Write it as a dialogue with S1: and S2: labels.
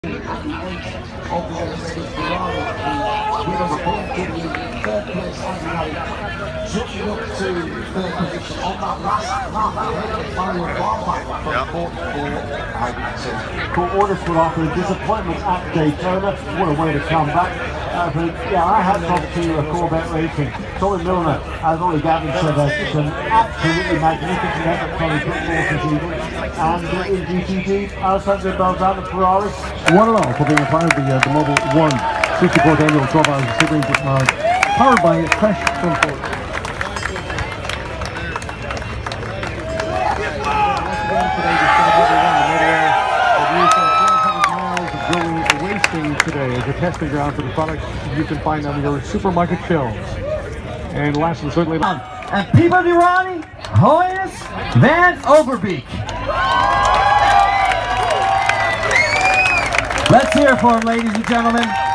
S1: Court orders for after disappointments at Daytona. What a way to come back. But yeah, I had talked to Corvette Racing. Tommy Milner, as Ollie Gavin said, it's an absolutely magnificent effort from the football and in GTD, Alessandro Balzano Ferrari.
S2: 1-0 for being a part of the Mobile 1 64th annual 12 Hours of Sebring powered by Fresh Transport. Today is a testing ground for the products you can find on your supermarket shelves. And last and certainly not.
S3: And Peabody Ronnie Hoyes Van Overbeek. Let's hear it for him, ladies and gentlemen.